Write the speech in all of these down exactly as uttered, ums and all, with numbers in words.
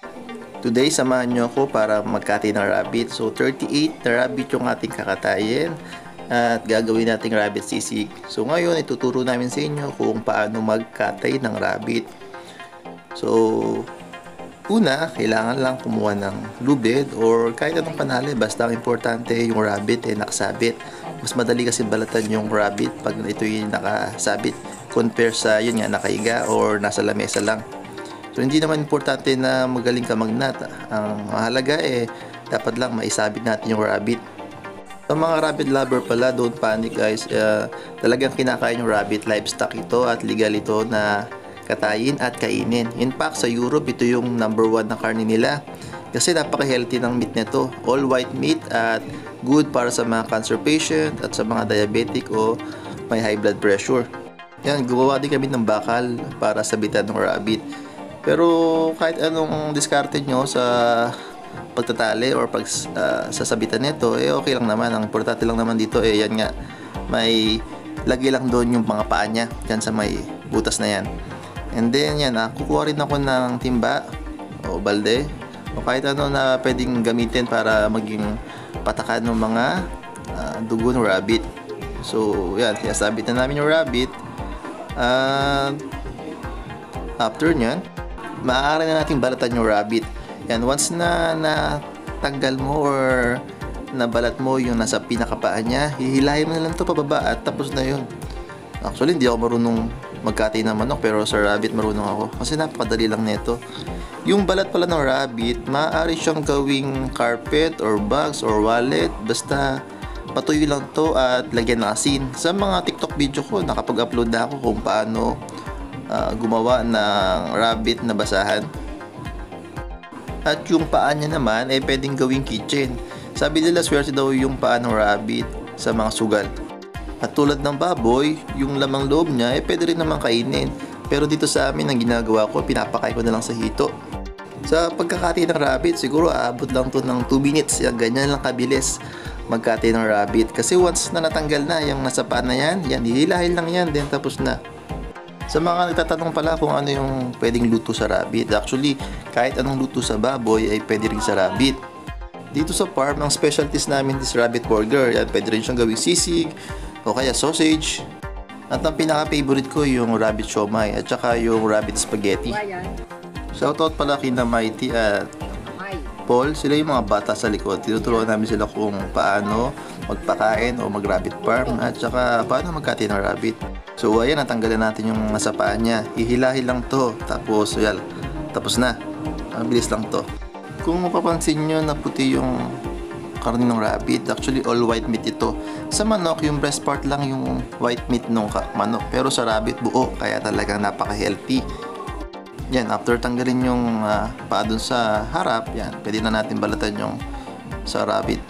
Today, samahan nyo ako para magkatay ng rabbit. So, thirty-eight na rabbit yung ating kakatayin at gagawin nating rabbit sisig. So, ngayon, ituturo namin sa inyo kung paano magkatay ng rabbit. So, una, kailangan lang kumuha ng lubid or kahit anong panali. Basta ang importante yung rabbit eh nakasabit. Mas madali kasi balatan yung rabbit pag ito yung nakasabit compare sa yun nga nakahiga or nasa lamesa lang. So, hindi naman importante na magaling ka magnat. Ang mahalaga eh, dapat lang maisabit natin yung rabbit. Sa mga rabbit lover pala, don't panic guys. Uh, talagang kinakain yung rabbit. Livestock ito at legal ito na katayin at kainin. In fact, sa Europe, ito yung number one na karne nila. Kasi napaka-healthy ng meat nito. All white meat at good para sa mga cancer patient at sa mga diabetic o may high blood pressure. Yan, gumawa din kami ng bakal para sabitan ng rabbit. Pero kahit anong diskarte nyo sa pagtatali or pag uh, sasabitan nito, eh okay lang naman. Ang importante lang naman dito eh yan nga, may lagay lang doon yung mga paa niya dyan sa may butas na yan. And then yan, ah, kukuha rin ako ng timba o balde o kahit ano na pwedeng gamitin para maging patakan ng mga uh, dugo ng rabbit. So yan, sinasabit na namin yung rabbit. Uh, after nyan, maaari na natin balatan yung rabbit. Yan, once na natanggal mo or nabalat mo yung nasa pinakapaan niya, hihilahin mo na lang ito pababa at tapos na yun. Actually, hindi ako marunong magkatay ng manok pero sa rabbit marunong ako kasi napakadali lang nito. Yung balat pala ng rabbit, maaari siyang gawing carpet or bags or wallet. Basta patuyo lang to at lagyan ng asin. Sa mga TikTok video ko, nakapag-upload na ako kung paano Uh, gumawa ng rabbit na basahan. At yung paa niya naman ay eh, pwedeng gawing kitchen. Sabi nila swerte daw yung paa ng rabbit sa mga sugal. At tulad ng baboy, yung lamang loob niya ay eh, pwede rin naman kainin. Pero dito sa amin ang ginagawa ko, pinapakain ko na lang sa hito. Sa pagkakati ng rabbit, siguro aabot lang to ng two minutes. Yan, ganyan lang kabilis magkati ng rabbit. Kasi once na natanggal na yung nasa paa na yan, yan, hihilahin lang yan, then tapos na. Sa mga nagtatanong pala kung ano yung pwedeng luto sa rabbit, actually, kahit anong luto sa baboy ay pwede rin sa rabbit. Dito sa farm, ang specialties namin is rabbit burger. Yan, pwede rin siyang gawing sisig o kaya sausage. At ang pinaka-favorite ko yung rabbit siomai at saka yung rabbit spaghetti. Shoutout pala kina Mighty at Paul. Sila yung mga bata sa likod. Tinuturuan namin sila kung paano magpakain o mag-rabbit farm at saka paano magkati ng rabbit. So ayan, natanggalan natin yung nasa paa niya. Hihilahin lang to. Tapos, ayan, tapos na. Mabilis lang to. Kung mapapansin nyo na puti yung karne ng rabbit, actually all white meat ito. Sa manok, yung breast part lang yung white meat ng manok. Pero sa rabbit, buo. Kaya talagang napaka-healthy. Yan, after tanggalin yung uh, paa dun sa harap, yan, pwede na natin balatan yung sa rabbit.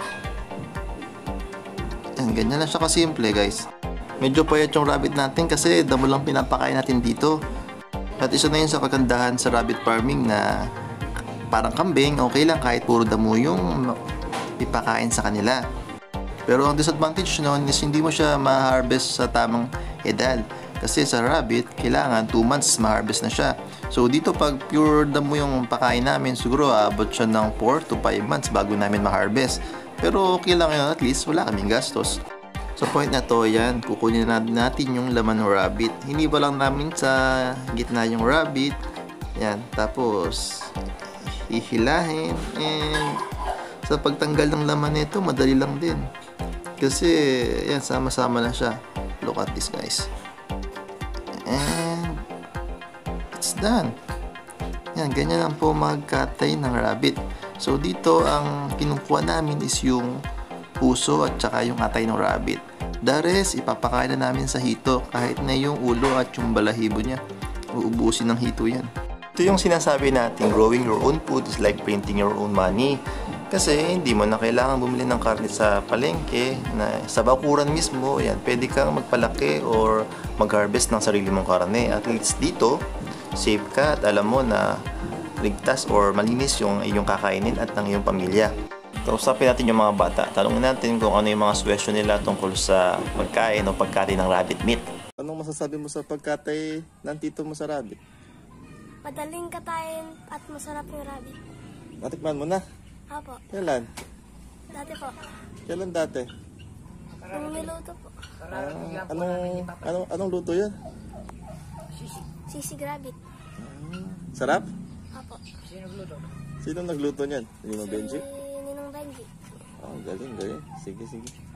Yan, ganyan lang siya kasimple guys. Medyo payat yung rabbit natin kasi damo lang pinapakain natin dito. At isa na yun sa kagandahan sa rabbit farming na parang kambing, okay lang kahit puro damo yung ipakain sa kanila. Pero ang disadvantage noon is hindi mo siya ma-harvest sa tamang edad. Kasi sa rabbit, kailangan two months ma-harvest na siya. So dito pag pure damo yung pakain namin, siguro abot siya ng four to five months bago namin ma-harvest. Pero okay lang yun, at least wala kaming gastos. Sa point na to, yan, kukunin na natin yung laman ng rabbit. Hiniba lang namin sa gitna yung rabbit. Yan, tapos hihilahin. And sa pagtanggal ng laman nito, madali lang din. Kasi, yan, sama-sama na siya. Look at this, guys. And it's done. Yan, ganyan lang po magkatay ng rabbit. So, dito, ang kinukuha namin is yung puso at saka yung atay ng rabbit. The rest, ipapakain na namin sa hito kahit na yung ulo at yung balahibo niya. Uubusin ng hito yan. Ito yung sinasabi natin, growing your own food is like printing your own money. Kasi hindi mo na kailangan bumili ng karne sa palengke na sa bakuran mismo, yan, pwede kang magpalaki or mag-harvest ng sarili mong karne. At least dito, safe ka at alam mo na ligtas or malinis yung iyong kakainin at ng iyong pamilya. Kausapin natin yung mga bata. Tanungin natin kung ano yung mga question nila tungkol sa pagkain o pagkatay ng rabbit meat. Anong masasabi mo sa pagkatay ng tito mo sa rabbit? Madaling katayin at masarap yung rabbit. Natikman mo na? Apo. Kailan? Dati po. Kailan dati? Nung niluto po. Ah, anong, anong, anong luto yun? Sisig rabbit. Sarap? Apo. Sino nagluto niyan? Ninong Benji? Si Ninong Benji. Oh, galing, galing. Sige, sige.